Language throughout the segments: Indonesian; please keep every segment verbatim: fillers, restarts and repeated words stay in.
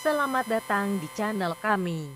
Selamat datang di channel kami.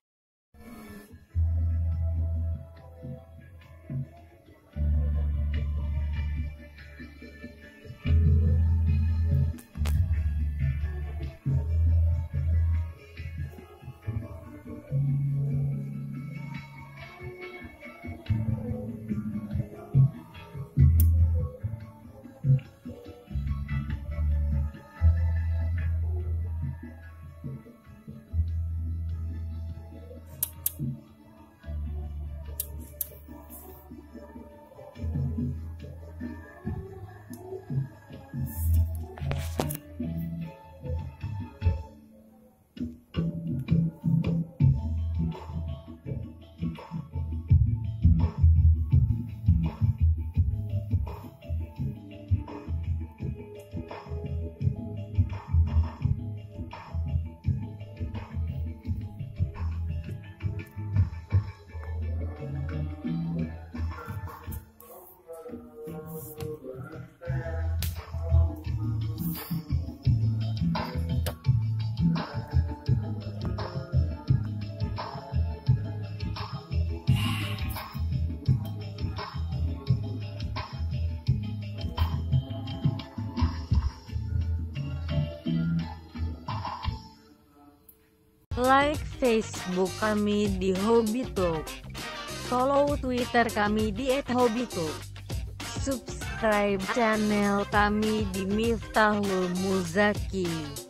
Like Facebook kami di Hobbytalk, follow Twitter kami di et hobbytalk, subscribe channel kami di Miftahul Muzaki.